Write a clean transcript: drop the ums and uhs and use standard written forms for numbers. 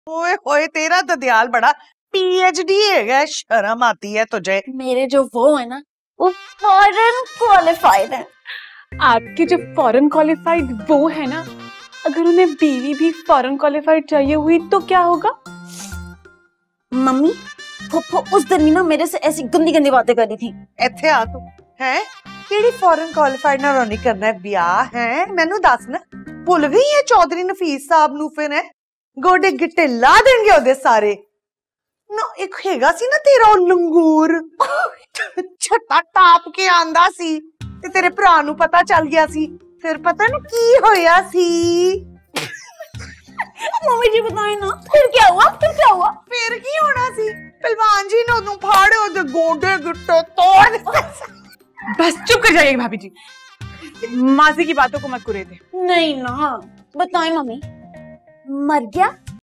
ओए होए, तेरा तो ध्यान बड़ा पीएचडी है, शर्म आती है तुझे। मेरे जो वो है ना, वो फॉरेन क्वालिफाइड है। आपके जो फॉरेन क्वालिफाइड वो है ना, अगर उन्हें बीवी भी फॉरेन क्वालिफाइड चाहिए हुई तो क्या होगा? मम्मी फुफ्फो उस दिन ही ना मेरे से ऐसी गंदी गंदी बातें कर रही थी। ਇੱਥੇ ਆ ਤੂੰ ਹੈ ਕਿਹੜੀ ਫੋਰਨ ਕੁਆਲੀਫਾਈਡ ਨਾਲ ਨਹੀਂ ਕਰਨਾ ਹੈ ਵਿਆਹ ਹੈ ਮੈਨੂੰ ਦੱਸ ਨਾ ਭੁੱਲ ਗਈ ਹੈ ਚੌਧਰੀ ਨਫੀਸ ਸਾਹਿਬ ਨੂੰ ਫਿਰ ਹੈ ਗੋਡੇ ਗਿੱਟੇ ਲਾ ਦੇਣਗੇ ਉਹਦੇ ਸਾਰੇ ਨਾ ਇੱਕ ਹੈਗਾ ਸੀ ਨਾ ਤੇਰਾ ਉਹ ਲੰਗੂਰ ਛੱਟਾ ਟਾਪ ਕੇ ਆਂਦਾ ਸੀ ਤੇ ਤੇਰੇ ਭਰਾ ਨੂੰ ਪਤਾ ਚੱਲ ਗਿਆ ਸੀ ਫਿਰ ਪਤਾ ਨਹੀਂ ਕੀ ਹੋਇਆ ਸੀ। मम्मी जी बताए ना फिर क्या हुआ? फिर की होना सी पहलवान जी ने उन्हें फाड़े ओदे गोडे गिट्टे तोड़। बस चुप कर जाइए भाभी जी, मासी की बातों को मत कुरेदे। नहीं ना, बताए मम्मी, मर गया